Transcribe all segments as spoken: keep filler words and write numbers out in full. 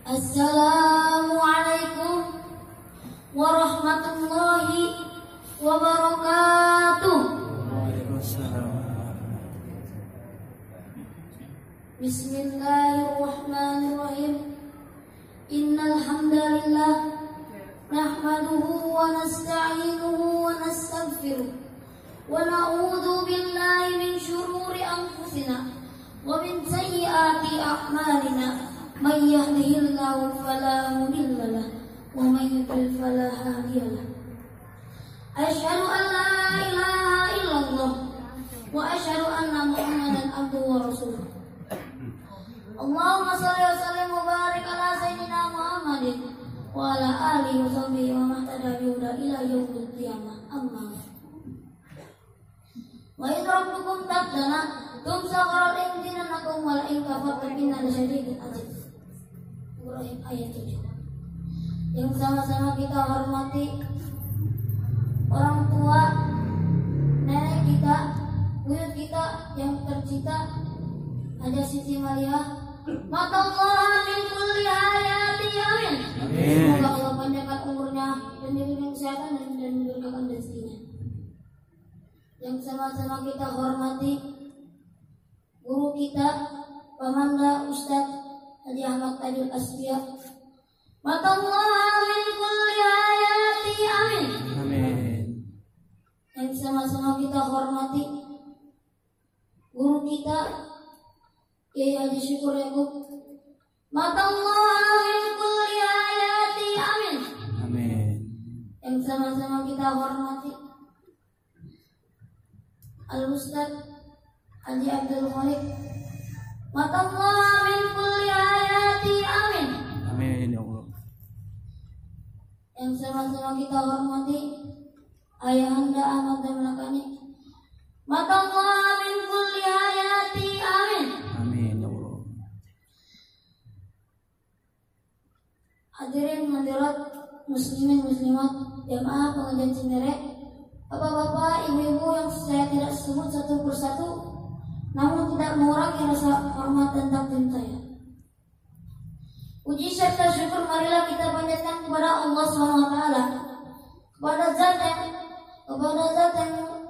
Assalamualaikum warahmatullahi wabarakatuh. Bismillahirrahmanirrahim. Innal hamdalillah nahmaduhu wa nasta'inuhu wa nastaghfiruh wa na'udzu billahi min shururi anfusina wa min sayyiati a'malina. May yahdihillahu fala mudilla lahu wa may yudlil fala hadiya lahu. Asyhadu an la ilaha illallah wa asyhadu anna Muhammadan abduhu wa rasuluh. Allahumma shalli wa sallim wa barik ala sayyidina Muhammadin wa ala alihi wa sahbihi wa man tabi'ahu bi huda ila yaumil qiyamah. Amma wa idh rabbukum tabdana tumsa qaral imtinanakum wal in kafartum inna lasyadidul azab. Ibrahim ayat tujuh. Yang sama-sama kita hormati orang tua, nenek kita, buyut kita yang tercinta, Haja Siti Malia. Mata Allah min kulli hayati, amin. Semoga Allah panjangkan umurnya dan diberikan kesehatan dan, dan diberikan rezekinya. Yang sama-sama kita hormati guru kita, Pamanda Ustadz Haji Ahmad Tajul Asfiya. Mata Allah min kulli hayati, amin. Amin. Yang sama-sama kita hormati guru kita Kiai Haji Syukur Yakub. Mata Allah min kulli hayati, amin. Amin. Yang sama-sama kita hormati Al-Ustaz Haji Abdul Malik. Mata Allah min kulli hayati, amin. Amin ya Allah. Yang sama-sama kita hormati Ayahanda Ahmad Damlakani. Mata Allah min kulli hayati, amin. Amin ya Allah. Hadirin hadirat muslimin muslimat jamaah pengajian Cinere, bapak-bapak, ibu-ibu yang saya tidak sebut satu persatu, namun tidak mengurangi rasa hormat dan takdim saya. Puji serta syukur marilah kita panjatkan kepada Allah subhanahu wa taala, kepada zat yang kepada zat yang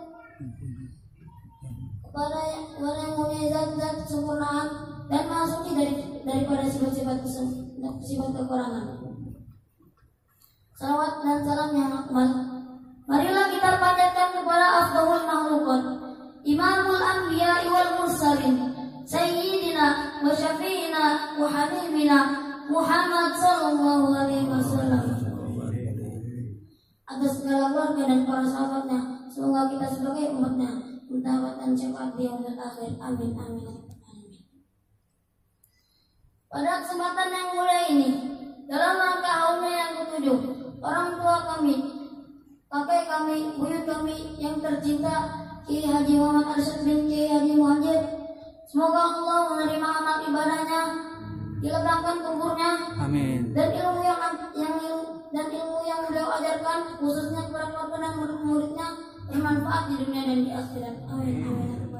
kepada yang kepada yang mempunyai zat-zat kesempurnaan dan maha suci dari daripada sifat-sifat sifat kekurangan. Salawat dan salam yang akmal marilah kita panjatkan kepada afdhalul makhluqat, imamul anbiya wal mursalin, sayyidina wa syafi'ina wa habibina Muhammad sallallahu alaihi wasallam, atas segala keluarga dan para sahabatnya. Semoga kita sebagai umatnya mendapatkan syafaat di yaumil akhir. Amin amin amin. Pada kesempatan yang mulia ini, dalam rangka haulnya yang ketujuh, orang tua kami, kakek kami, buyut kami yang tercinta Kiai Haji Muhammad Arsyad bin Kiai Haji Muhajir, semoga Allah menerima amal ibadahnya, dilebangkan kuburnya, Amin. dan ilmu yang yang dan ilmu yang beliau ajarkan khususnya kepada keluarga dan murid-muridnya bermanfaat di dunia dan di akhirat. Amin amin.